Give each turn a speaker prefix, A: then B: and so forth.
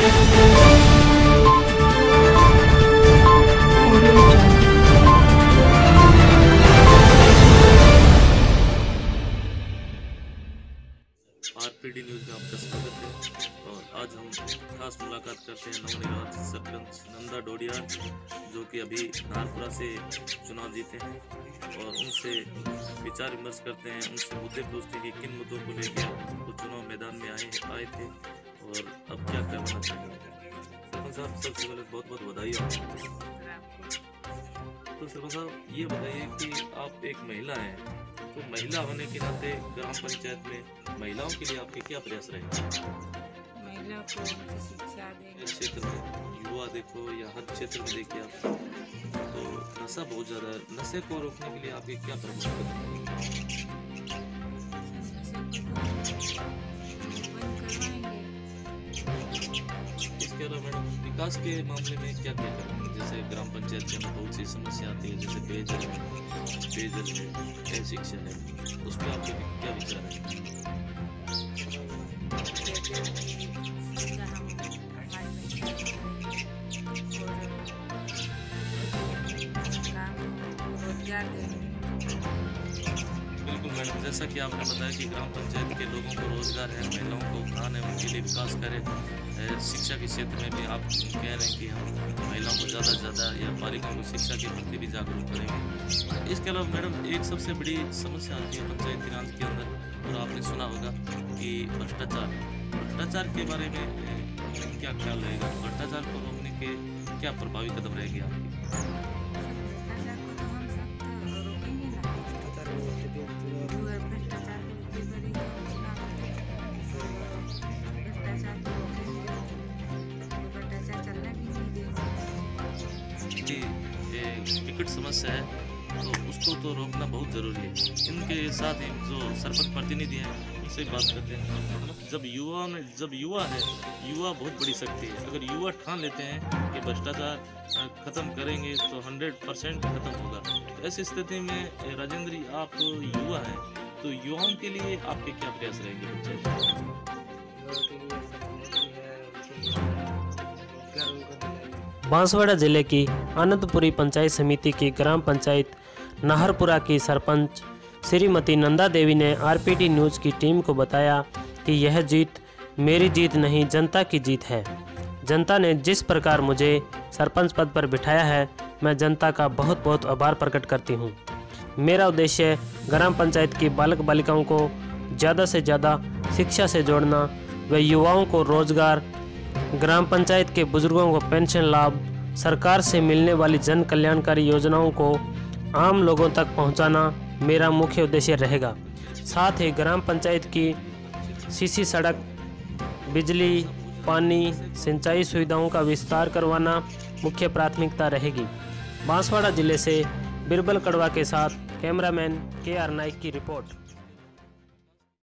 A: RPD news में आपका स्वागत है। और आज हम खास मुलाकात करते हैं नवनिर्वाचित सरपंच नंदा डोडियार, जो कि अभी नारपुरा से चुनाव जीते हैं, और उनसे विचार विमर्श करते हैं, उनसे मुद्दे पूछते हैं कि किन मुद्दों को लेकर वो चुनाव मैदान में आए थे और अब क्या करना चाहिए। सरपंच साहब, सबसे पहले बहुत बहुत बधाई आपको। तो सरपंच साहब, ये बताइए कि आप एक महिला हैं, तो महिला होने के नाते ग्राम पंचायत में महिलाओं के लिए आपके क्या प्रयास रहेंगे?
B: महिला को शिक्षा देंगे।
A: इस क्षेत्र में युवा देखो या हर क्षेत्र में देखिए आप, तो नशा बहुत ज़्यादा है। नशे को रोकने के लिए आपके क्या प्रयास करेंगे? इसके अलावा मैडम, विकास के मामले में क्या क्या करेंगे? जैसे ग्राम पंचायत के अंदर बहुत सी समस्या आती है, जैसे पेयजल है, शिक्षा है, उस पर आपके क्या विचार है? बिल्कुल मैडम, जैसा कि आपने बताया कि ग्राम पंचायत के लोगों को रोजगार है, महिलाओं को उठान है, उनके लिए विकास करें। शिक्षा के क्षेत्र में भी आप कह रहे हैं कि हम महिलाओं को ज़्यादा से ज़्यादा या बालिकाओं को शिक्षा के प्रति भी जागरूक करेंगे। इसके अलावा मैडम, एक सबसे बड़ी समस्या आती है पंचायती राज के अंदर, और आपने सुना होगा कि भ्रष्टाचार के बारे में क्या ख्याल रहेगा? भ्रष्टाचार को रोकने के क्या प्रभावी कदम रहेंगे आपके? विकट समस्या है, तो उसको तो रोकना बहुत ज़रूरी है। इनके साथ ही जो सरपंच प्रतिनिधि हैं, उनसे बात करते हैं। जब युवा बहुत बड़ी शक्ति है। अगर युवा ठान लेते हैं कि भ्रष्टाचार ख़त्म करेंगे तो 100% ख़त्म होगा। तो ऐसी स्थिति में राजेंद्र जी, आप युवा हैं, तो युवाओं के लिए आपके क्या प्रयास रहेंगे?
C: बांसवाड़ा जिले की आनंदपुरी पंचायत समिति की ग्राम पंचायत नाहरपुरा की सरपंच श्रीमती नंदा देवी ने आरपीडी न्यूज़ की टीम को बताया कि यह जीत मेरी जीत नहीं, जनता की जीत है। जनता ने जिस प्रकार मुझे सरपंच पद पर बिठाया है, मैं जनता का बहुत बहुत आभार प्रकट करती हूँ। मेरा उद्देश्य ग्राम पंचायत की बालक बालिकाओं को ज़्यादा से ज़्यादा शिक्षा से जोड़ना व युवाओं को रोजगार, ग्राम पंचायत के बुजुर्गों को पेंशन लाभ, सरकार से मिलने वाली जन कल्याणकारी योजनाओं को आम लोगों तक पहुंचाना मेरा मुख्य उद्देश्य रहेगा। साथ ही ग्राम पंचायत की सीसी सड़क, बिजली, पानी, सिंचाई सुविधाओं का विस्तार करवाना मुख्य प्राथमिकता रहेगी। बांसवाड़ा जिले से बिरबल कड़वा के साथ कैमरामैन KR नाइक की रिपोर्ट।